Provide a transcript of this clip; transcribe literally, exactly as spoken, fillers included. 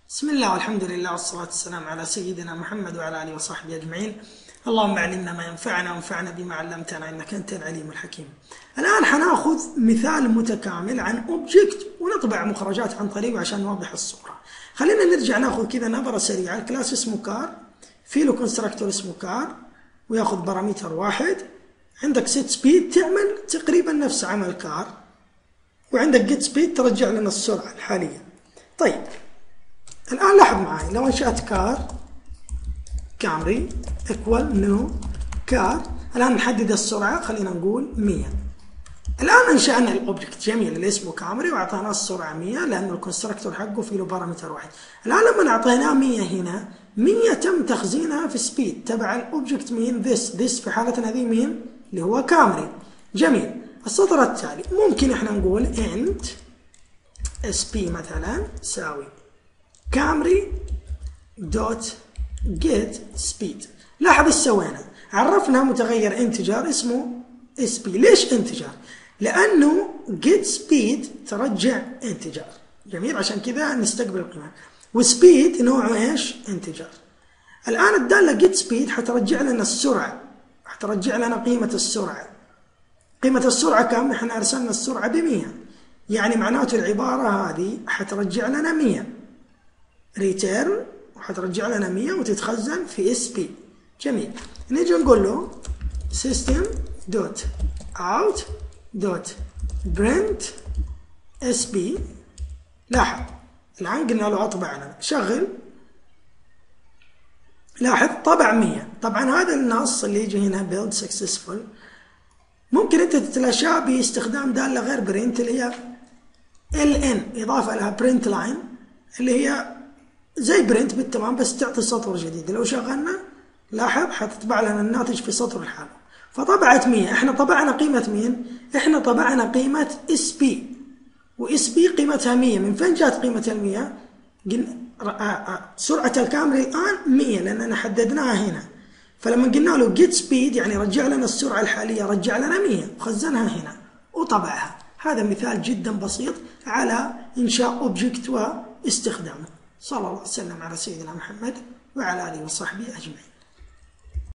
بسم الله والحمد لله والصلاة والسلام على سيدنا محمد وعلى آله وصحبه أجمعين. اللهم علمنا ما ينفعنا وانفعنا بما علمتنا إنك أنت العليم الحكيم. الآن حناخذ مثال متكامل عن أوبجكت ونطبع مخرجات عن طريقه عشان نوضح الصورة. خلينا نرجع ناخذ كذا نظرة سريعة. الكلاس اسمه كار، في له كونستراكتور اسمه كار وياخذ بارامتر واحد. عندك set speed تعمل تقريبا نفس عمل كار، وعندك get speed ترجع لنا السرعة الحالية. طيب الآن لاحظ معي، لو انشأت كار كامري ايكوال نيو كار، الآن نحدد السرعة، خلينا نقول مية. الآن انشأنا الاوبجكت جميل اللي اسمه كامري واعطيناه السرعة مية لأنه الكونستراكتور حقه فيه له بارامتر واحد. الآن لما اعطيناه مية هنا، مية تم تخزينها في سبيد تبع الاوبجكت مين؟ ذس ذس في حالتنا ذي مين؟ اللي هو كامري. جميل. السطر التالي ممكن احنا نقول int sp مثلا تساوي كامري دوت جيت سبيد. لاحظ ايش سوينا؟ عرفنا متغير انتجر اسمه sp. ليش انتجر؟ لانه جيت سبيد ترجع انتجر. جميل، عشان كذا نستقبل القيمه، وسبيد نوعه ايش؟ انتجر. الان الداله جيت سبيد حترجع لنا السرعه، حترجع لنا قيمه السرعه. قيمه السرعه كم؟ احنا ارسلنا السرعه ب مية، يعني معناته العباره هذه حترجع لنا مية ريتيرن، وحترجع لنا مية وتتخزن في اس بي. جميل. نيجي نقول له system دوت out دوت print sp. لاحظ الآن قلنا له اطبع لنا، شغل. لاحظ طبع مية. طبعا هذا النص اللي يجي هنا build successful ممكن انت تتلاشاه باستخدام دالة غير print اللي هي ln اضافة لها print line اللي هي زي برنت بالتمام بس تعطي سطر جديد. لو شغلنا لاحظ حتطبع لنا الناتج في سطر الحالة. فطبعت مية. احنا طبعنا قيمة مين؟ احنا طبعنا قيمة اس بي، واس بي قيمتها مية. من فين جات قيمة المية؟ سرعة الكامري الآن مية لأننا حددناها هنا. فلما قلنا له جيت سبيد يعني رجع لنا السرعة الحالية، رجع لنا مية وخزنها هنا وطبعها. هذا مثال جدا بسيط على إنشاء أوبجكت واستخدامه. صلى الله وسلم على سيدنا محمد وعلى آله وصحبه أجمعين.